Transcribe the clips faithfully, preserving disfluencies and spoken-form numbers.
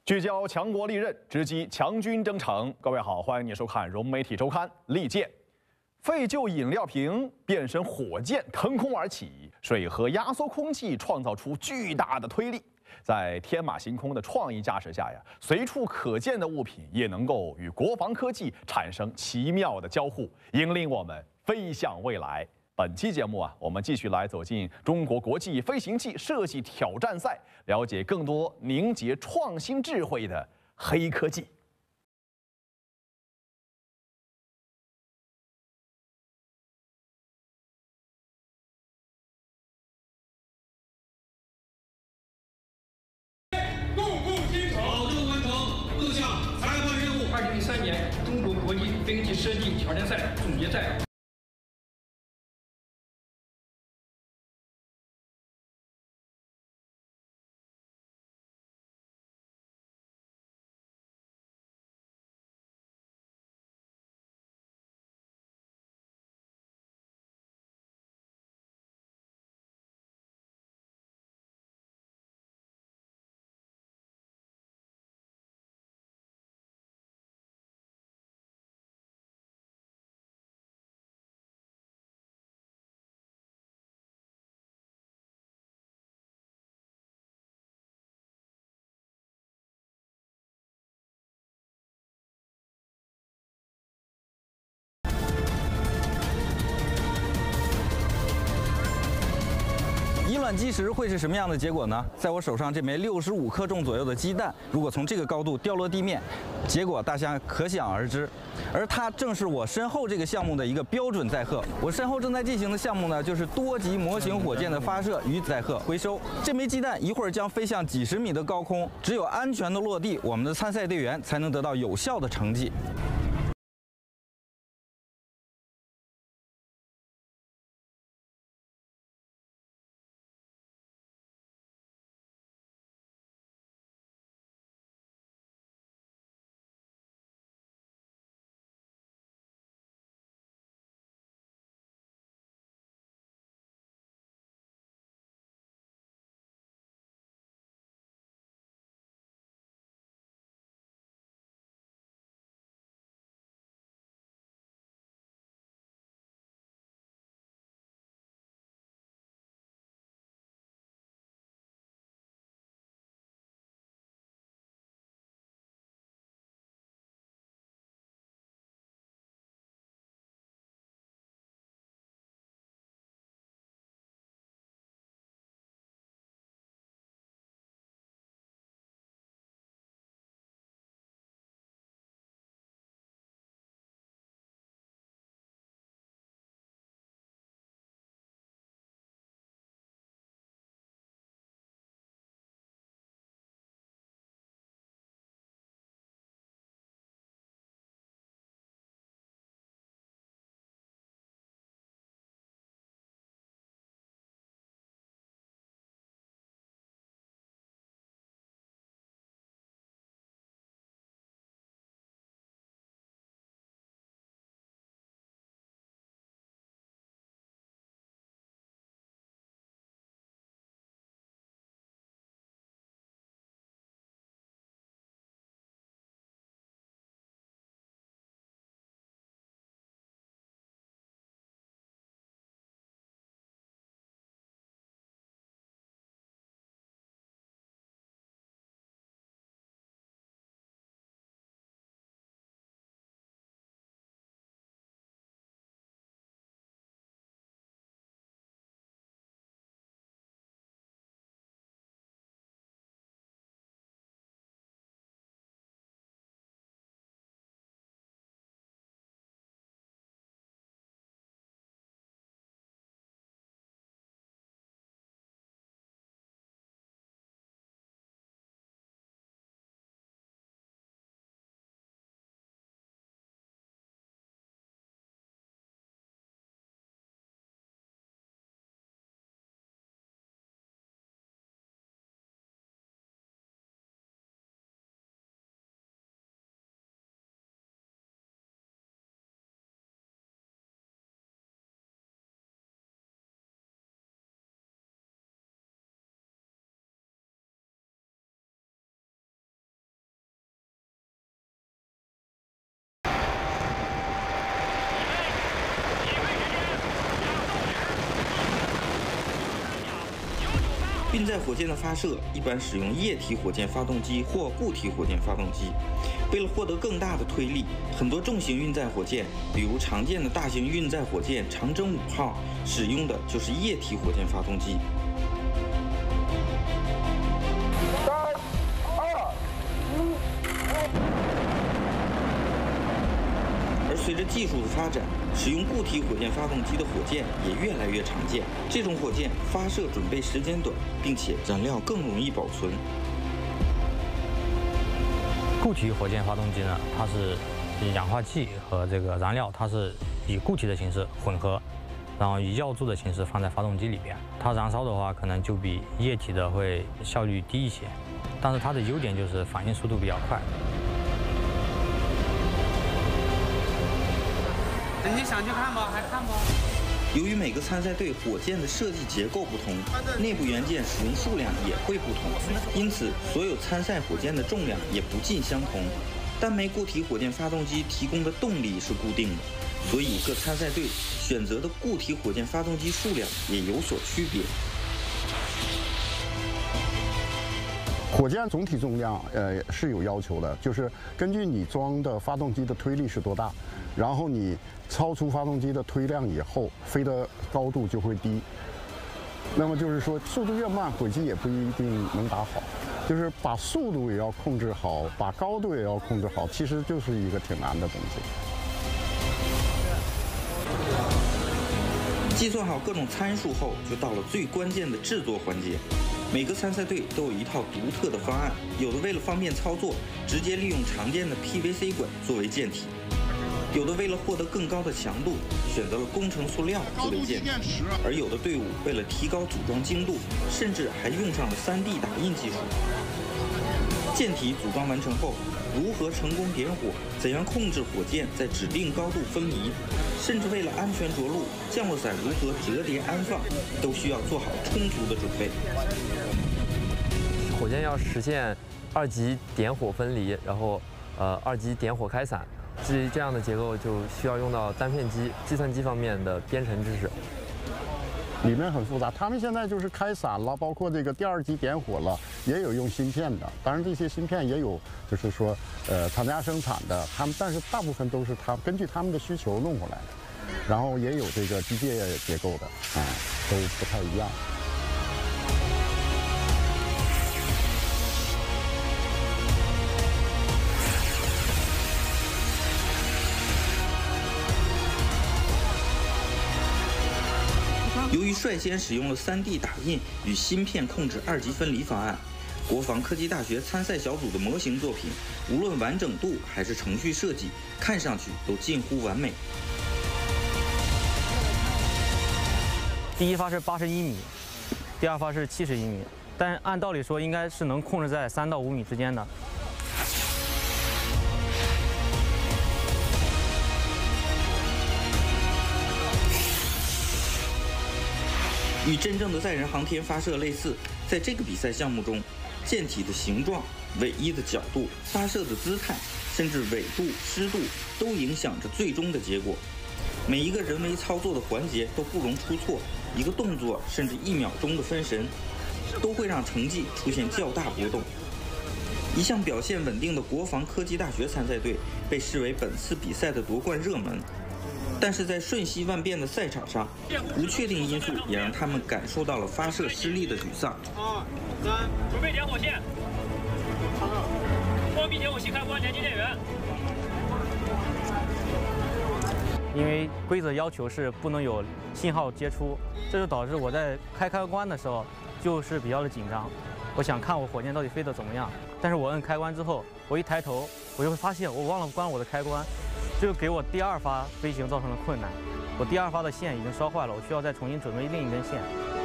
聚焦强国利刃，直击强军征程。各位好，欢迎你收看融媒体周刊。利剑，废旧饮料瓶变身火箭腾空而起，水和压缩空气创造出巨大的推力。在天马行空的创意架势下呀，随处可见的物品也能够与国防科技产生奇妙的交互，引领我们飞向未来。 本期节目啊，我们继续来走进中国国际飞行器设计挑战赛，了解更多凝结创新智慧的黑科技。 动物新手，保证完成各项裁判任务。二零一三年中国国际飞行器设计挑战赛总决赛。 以卵击石会是什么样的结果呢？在我手上这枚六十五克重左右的鸡蛋，如果从这个高度掉落地面，结果大家可想而知。而它正是我身后这个项目的一个标准载荷。我身后正在进行的项目呢，就是多级模型火箭的发射与载荷回收。这枚鸡蛋一会儿将飞向几十米的高空，只有安全的落地，我们的参赛队员才能得到有效的成绩。 运载火箭的发射一般使用液体火箭发动机或固体火箭发动机。为了获得更大的推力，很多重型运载火箭，比如常见的大型运载火箭长征五号，使用的就是液体火箭发动机。三、二、一。而随着技术的发展，使用固体火箭发动机的火箭也越来越常见。这种火箭发射准备时间短，并且燃料更容易保存。 固体火箭发动机呢，它是氧化剂和这个燃料，它是以固体的形式混合，然后以药柱的形式放在发动机里边。它燃烧的话，可能就比液体的会效率低一些，但是它的优点就是反应速度比较快。 你想去看吗？还看吗？ 由于每个参赛队火箭的设计结构不同，内部元件使用数量也会不同，因此所有参赛火箭的重量也不尽相同。单枚固体火箭发动机提供的动力是固定的，所以各参赛队选择的固体火箭发动机数量也有所区别。 火箭总体重量，呃，是有要求的，就是根据你装的发动机的推力是多大，然后你超出发动机的推量以后，飞的高度就会低。那么就是说，速度越慢，轨迹也不一定能打好。就是把速度也要控制好，把高度也要控制好，其实就是一个挺难的东西。 计算好各种参数后，就到了最关键的制作环节。每个参赛队都有一套独特的方案，有的为了方便操作，直接利用常见的 P V C 管作为舰体；有的为了获得更高的强度，选择了工程塑料作为舰体；而有的队伍为了提高组装精度，甚至还用上了 三 D 打印技术。舰体组装完成后，如何成功点火，怎样控制火箭在指定高度分离，甚至为了安全着陆，降落伞如何折叠安放，都需要做好充足的准备。 火箭要实现二级点火分离，然后呃二级点火开伞，至于这样的结构就需要用到单片机、计算机方面的编程知识。 里面很复杂，他们现在就是开伞了，包括这个第二级点火了，也有用芯片的。当然，这些芯片也有，就是说，呃，厂家生产的，他们但是大部分都是他根据他们的需求弄回来的。然后也有这个机械结构的，啊，都不太一样。 由于率先使用了 三 D 打印与芯片控制二级分离方案，国防科技大学参赛小组的模型作品，无论完整度还是程序设计，看上去都近乎完美。 第一发是八十一米，第二发是七十一米，但按道理说应该是能控制在三到五米之间的。 与真正的载人航天发射类似，在这个比赛项目中，舰体的形状、尾翼的角度、发射的姿态，甚至纬度、湿度，都影响着最终的结果。每一个人为操作的环节都不容出错，一个动作甚至一秒钟的分神，都会让成绩出现较大波动。一向表现稳定的国防科技大学参赛队被视为本次比赛的夺冠热门。但是在瞬息万变的赛场上，不确定因素也让他们感受到了发射失利的沮丧。 二、三，准备点火线，关闭点火器开关，连接电源。 因为规则要求是不能有信号接出，这就导致我在开开关的时候就是比较的紧张。我想看我火箭到底飞得怎么样，但是我摁开关之后，我一抬头，我就会发现我忘了关我的开关。这就给我第二发飞行造成了困难，我第二发的线已经烧坏了，我需要再重新准备另一根线。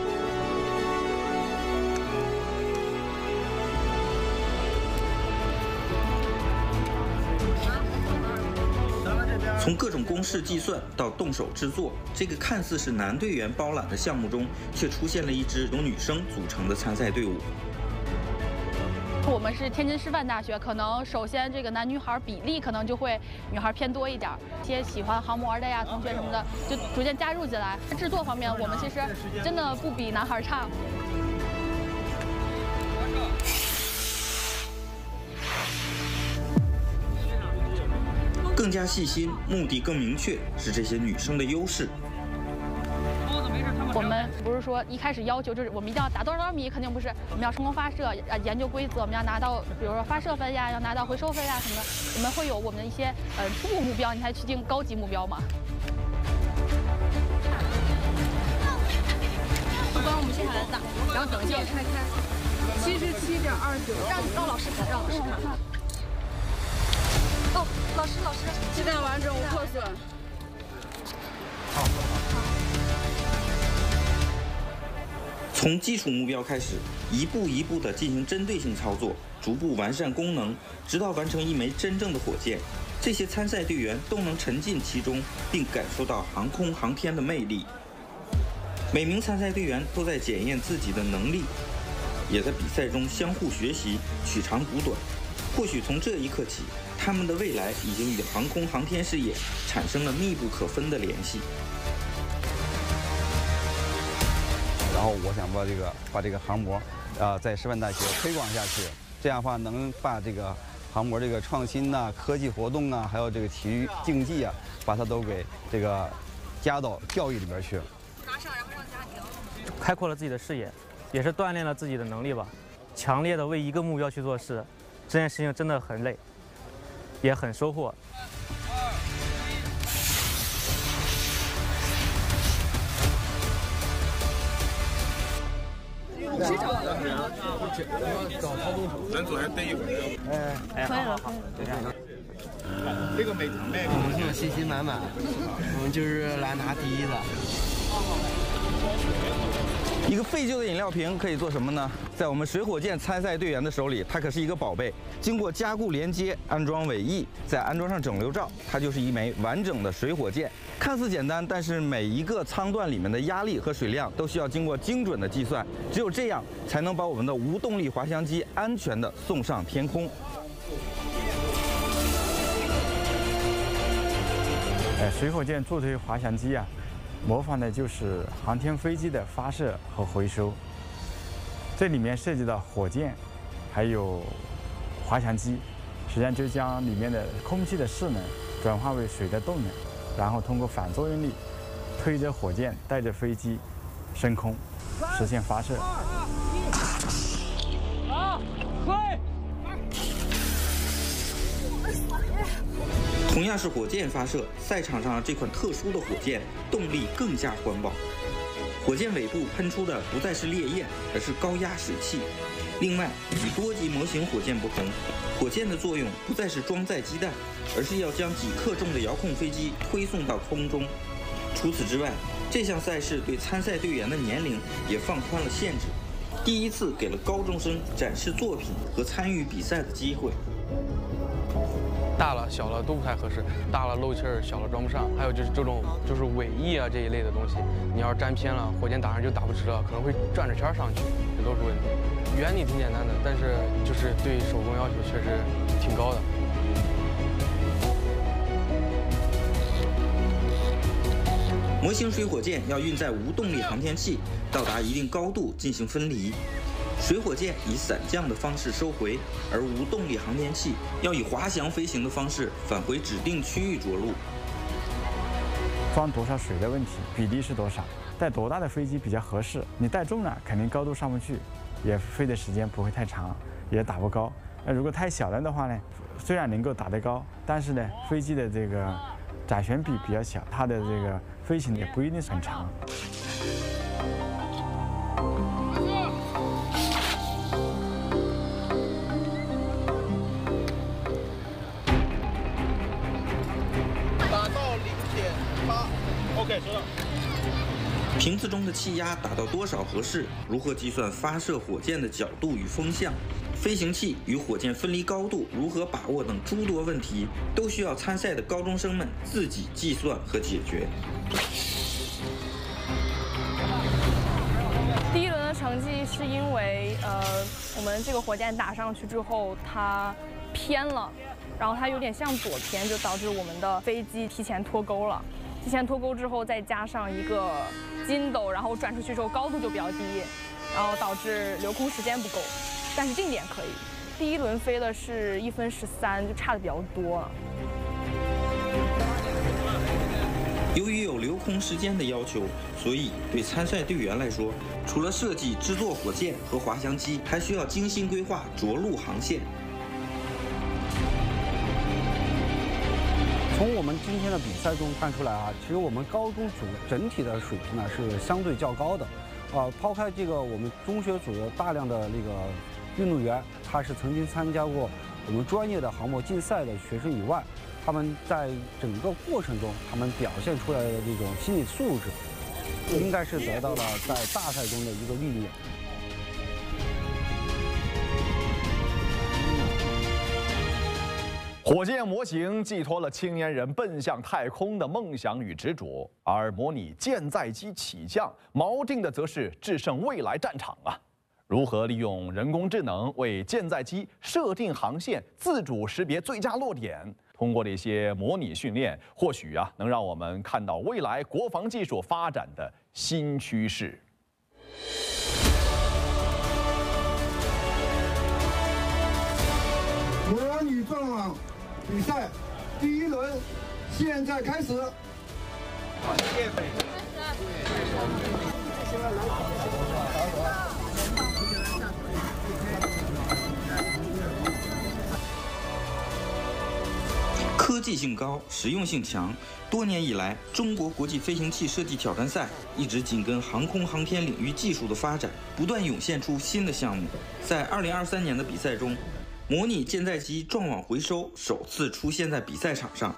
从各种公式计算到动手制作，这个看似是男队员包揽的项目中，却出现了一支由女生组成的参赛队伍。 我们是天津师范大学，可能首先这个男女孩比例可能就会女孩偏多一点，一些喜欢航模的呀同学什么的就逐渐加入进来。制作方面，我们其实真的不比男孩差。 更加细心，目的更明确，是这些女生的优势。 我们不是说一开始要求就是我们一定要打多少多少米，肯定不是。我们要成功发射，呃，研究规则，我们要拿到，比如说发射分呀，要拿到回收分呀什么的。我们会有我们的一些呃初步目标，你才去定高级目标嘛。 不帮我们接下来打，然后等一下拆开，七十七点二九，让让老师看，让老师看。哦，老师老师，鸡蛋完整无破损。好。 从基础目标开始，一步一步地进行针对性操作，逐步完善功能，直到完成一枚真正的火箭。这些参赛队员都能沉浸其中，并感受到航空航天的魅力。每名参赛队员都在检验自己的能力，也在比赛中相互学习，取长补短。或许从这一刻起，他们的未来已经与航空航天事业产生了密不可分的联系。 然后我想把这个把这个航模，啊，在师范大学推广下去，这样的话能把这个航模这个创新呐、科技活动啊，还有这个体育竞技啊，把它都给这个加到教育里边去。 拿上，然后让家庭开阔了自己的视野，也是锻炼了自己的能力吧。强烈的为一个目标去做事，这件事情真的很累，也很收获。 是找找操纵手，咱左边蹬一会儿。哎， 可以了， 这个美美， 我们现在信心满满，我们就是来拿第一的。 一个废旧的饮料瓶可以做什么呢？在我们水火箭参赛队员的手里，它可是一个宝贝。经过加固连接、安装尾翼，再安装上整流罩，它就是一枚完整的水火箭。看似简单，但是每一个舱段里面的压力和水量都需要经过精准的计算，只有这样才能把我们的无动力滑翔机安全地送上天空。 呃，水火箭助推滑翔机啊，模仿的就是航天飞机的发射和回收。这里面涉及到火箭，还有滑翔机，实际上就将里面的空气的势能转化为水的动能，然后通过反作用力推着火箭带着飞机升空，实现发射。 好，快！ 同样是火箭发射，赛场上这款特殊的火箭动力更加环保。火箭尾部喷出的不再是烈焰，而是高压水汽。另外，与多级模型火箭不同，火箭的作用不再是装载鸡蛋，而是要将几克重的遥控飞机推送到空中。除此之外，这项赛事对参赛队员的年龄也放宽了限制，第一次给了高中生展示作品和参与比赛的机会。 大了小了都不太合适，大了漏气儿，小了装不上。还有就是这种就是尾翼啊这一类的东西，你要是粘偏了，火箭打上就打不直了，可能会转着圈上去，这都是问题。原理挺简单的，但是就是对手工要求确实挺高的。 模型水火箭要运载无动力航天器到达一定高度进行分离。水火箭以伞降的方式收回，而无动力航天器要以滑翔飞行的方式返回指定区域着陆。 装多少水的问题，比例是多少，带多大的飞机比较合适？你带重了，肯定高度上不去，也飞的时间不会太长，也打不高。那如果太小了的话呢，虽然能够打得高，但是呢，飞机的这个载旋比比较小，它的这个飞行也不一定很长。 OK， 收到。瓶子中的气压达到多少合适？如何计算发射火箭的角度与风向？飞行器与火箭分离高度如何把握等诸多问题，都需要参赛的高中生们自己计算和解决。 第一轮的成绩是因为呃，我们这个火箭打上去之后，它偏了，然后它有点向左偏，就导致我们的飞机提前脱钩了。提前脱钩之后，再加上一个筋斗，然后转出去之后高度就比较低，然后导致留空时间不够。但是定点可以。第一轮飞的是一分十三，就差的比较多了。 由于有留空时间的要求，所以对参赛队员来说，除了设计、制作火箭和滑翔机，还需要精心规划着陆航线。 从我们今天的比赛中看出来啊，其实我们高中组整体的水平呢是相对较高的。啊，抛开这个我们中学组有大量的那个运动员，他是曾经参加过我们专业的航模竞赛的学生以外，他们在整个过程中，他们表现出来的这种心理素质，应该是得到了在大赛中的一个历练。 火箭模型寄托了青年人奔向太空的梦想与执着，而模拟舰载机起降，锚定的则是制胜未来战场啊！如何利用人工智能为舰载机设定航线，自主识别最佳落点？通过这些模拟训练，或许啊，能让我们看到未来国防技术发展的新趋势。 模拟撞网比赛第一轮现在开始。 科技性高，实用性强。多年以来，中国国际飞行器设计挑战赛一直紧跟航空航天领域技术的发展，不断涌现出新的项目。在二零二三年的比赛中，模拟舰载机撞网回收首次出现在比赛场上。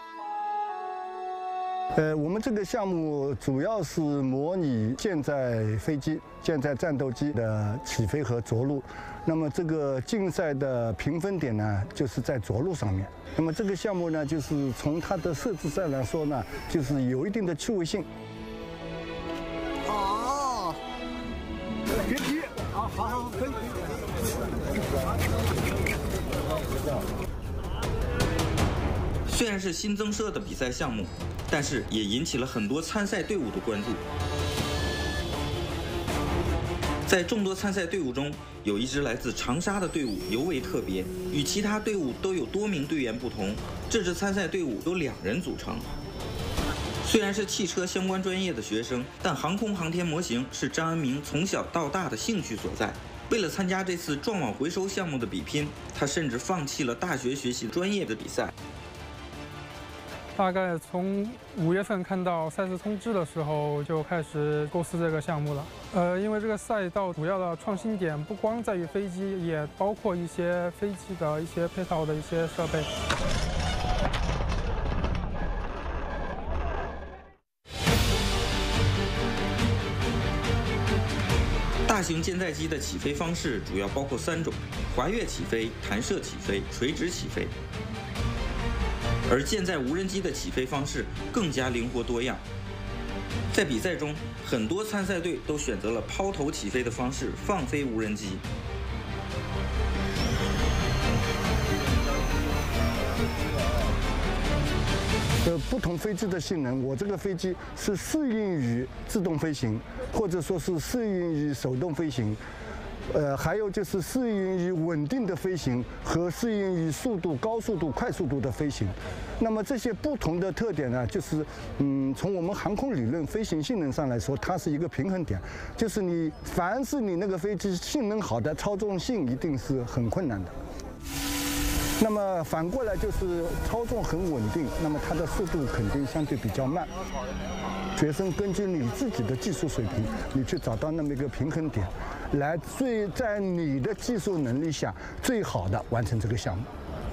呃，我们这个项目主要是模拟舰载飞机、舰载战斗机的起飞和着陆。那么这个竞赛的评分点呢，就是在着陆上面。那么这个项目呢，就是从它的设置上来说呢，就是有一定的趣味性。 好，别急，好好好，可以。 虽然是新增设的比赛项目，但是也引起了很多参赛队伍的关注。在众多参赛队伍中，有一支来自长沙的队伍尤为特别，与其他队伍都有多名队员不同，这支参赛队伍由两人组成。虽然是汽车相关专业的学生，但航空航天模型是张恩明从小到大的兴趣所在。为了参加这次撞网回收项目的比拼，他甚至放弃了大学学习专业的比赛。 大概从五月份看到赛事通知的时候，就开始构思这个项目了。呃，因为这个赛道主要的创新点不光在于飞机，也包括一些飞机的一些配套的一些设备。 大型舰载机的起飞方式主要包括三种：滑跃起飞、弹射起飞、垂直起飞。而舰载无人机的起飞方式更加灵活多样。在比赛中，很多参赛队都选择了抛头起飞的方式放飞无人机。 呃，不同飞机的性能，我这个飞机是适应于自动飞行，或者说是适应于手动飞行。呃，还有就是适应于稳定的飞行和适应于速度、高速度、快速度的飞行。那么这些不同的特点呢，就是嗯，从我们航空理论飞行性能上来说，它是一个平衡点。就是你凡是你那个飞机性能好的，操纵性一定是很困难的。那么反过来就是操纵很稳定，那么它的速度肯定相对比较慢。学生根据你自己的技术水平，你去找到那么一个平衡点，来最在你的技术能力下最好的完成这个项目。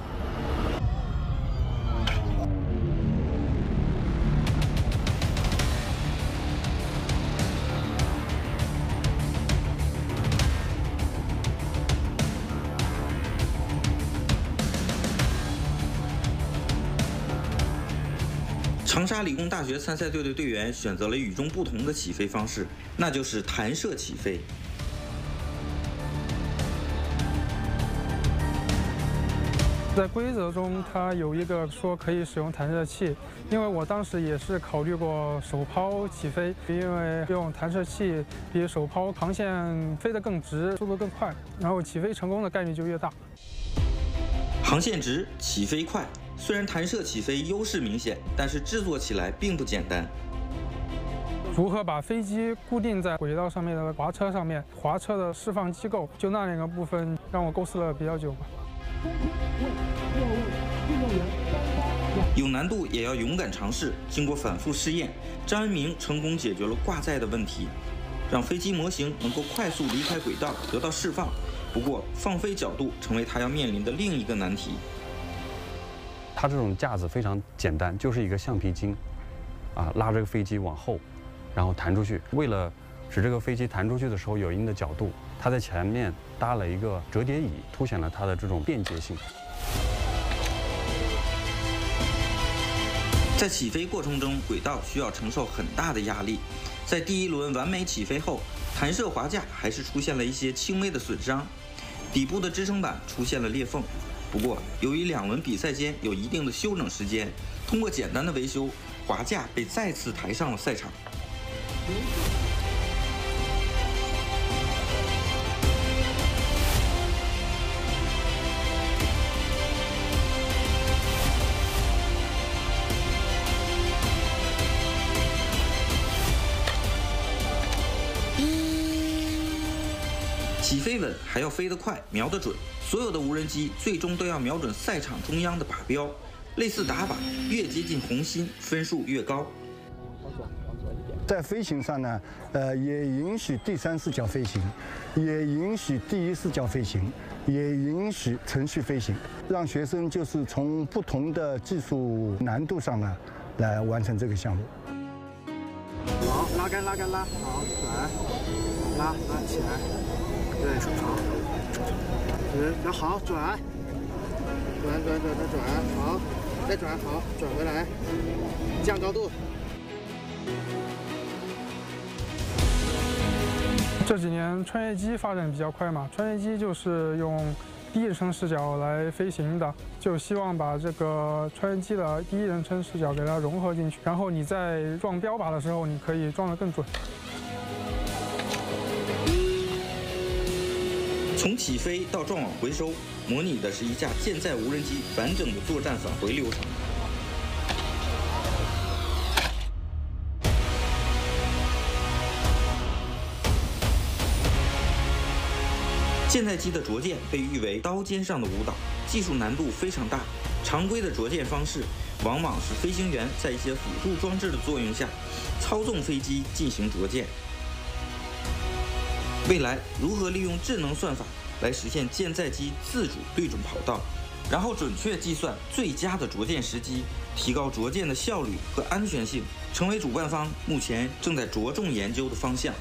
长沙理工大学参赛队的队员选择了与众不同的起飞方式，那就是弹射起飞。 在规则中，它有一个说可以使用弹射器，因为我当时也是考虑过手抛起飞，因为用弹射器比手抛航线飞得更直，速度更快，然后起飞成功的概率就越大。 航线直，起飞快。 虽然弹射起飞优势明显，但是制作起来并不简单。 如何把飞机固定在轨道上面的滑车上面，滑车的释放机构，就那两个部分让我构思了比较久吧。 有难度也要勇敢尝试。经过反复试验，张恩明成功解决了挂载的问题，让飞机模型能够快速离开轨道得到释放。不过，放飞角度成为他要面临的另一个难题。 它这种架子非常简单，就是一个橡皮筋，啊，拉这个飞机往后，然后弹出去。为了使这个飞机弹出去的时候有一定的角度，它在前面搭了一个折叠椅，凸显了它的这种便捷性。 在起飞过程中，轨道需要承受很大的压力。在第一轮完美起飞后，弹射滑架还是出现了一些轻微的损伤，底部的支撑板出现了裂缝。不过，由于两轮比赛间有一定的休整时间，通过简单的维修，滑架被再次抬上了赛场。起飞稳，还要飞得快，瞄得准。所有的无人机最终都要瞄准赛场中央的靶标，类似打靶，越接近红心，分数越高。 在飞行上呢，呃，也允许第三视角飞行，也允许第一视角飞行，也允许程序飞行，让学生就是从不同的技术难度上呢，来完成这个项目。 好，拉杆拉杆拉，好，转，拉拉起来，对，好，直，然后好转，转转转转转，好，再转，好，转回来，降高度。 这几年穿越机发展比较快嘛，穿越机就是用第一人称视角来飞行的，就希望把这个穿越机的第一人称视角给它融合进去，然后你在撞标靶的时候，你可以撞得更准。 从起飞到撞网回收，模拟的是一架舰载无人机完整的作战返回流程。舰载机的着舰被誉为刀尖上的舞蹈，技术难度非常大。常规的着舰方式往往是飞行员在一些辅助装置的作用下，操纵飞机进行着舰。未来如何利用智能算法来实现舰载机自主对准跑道，然后准确计算最佳的着舰时机，提高着舰的效率和安全性，成为主办方目前正在着重研究的方向。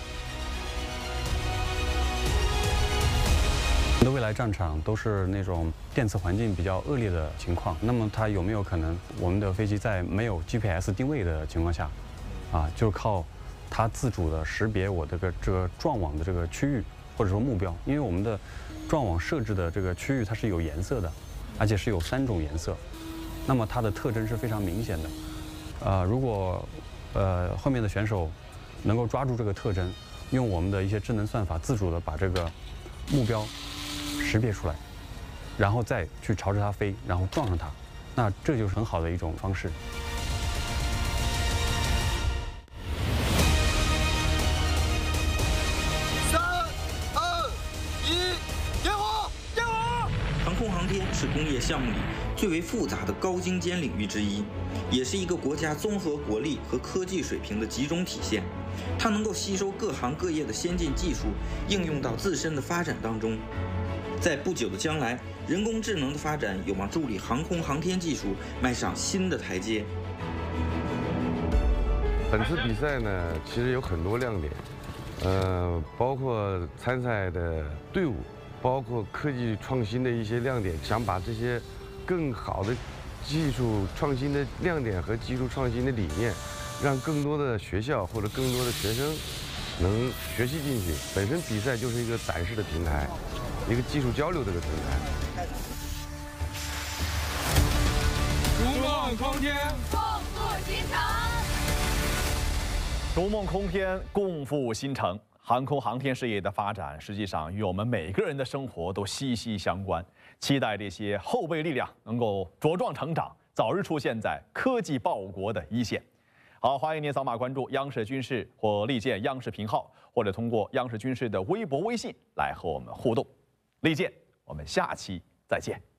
的未来战场都是那种电磁环境比较恶劣的情况，那么它有没有可能，我们的飞机在没有 G P S 定位的情况下，啊，就是靠它自主的识别我这个这个撞网的这个区域或者说目标，因为我们的撞网设置的这个区域它是有颜色的，而且是有三种颜色，那么它的特征是非常明显的。呃，如果呃后面的选手能够抓住这个特征，用我们的一些智能算法自主的把这个目标识别出来，然后再去朝着它飞，然后撞上它，那这就是很好的一种方式。 三、二、一，点火！点火！航空航天是工业项目里最为复杂的高精尖领域之一，也是一个国家综合国力和科技水平的集中体现。它能够吸收各行各业的先进技术，应用到自身的发展当中。在不久的将来，人工智能的发展有望助力航空航天技术迈上新的台阶。 本次比赛呢，其实有很多亮点，呃，包括参赛的队伍，包括科技创新的一些亮点，想把这些更好的技术创新的亮点和技术创新的理念，让更多的学校或者更多的学生能学习进去。本身比赛就是一个展示的平台，一个技术交流的一个平台。 逐梦空天， 共赴新城。逐梦空天，共赴新城。 航空航天事业的发展，实际上与我们每个人的生活都息息相关。期待这些后备力量能够茁壮成长，早日出现在科技报国的一线。好，欢迎您扫码关注央视军事或利剑央视频号，或者通过央视军事的微博、微信来和我们互动。利剑，我们下期再见。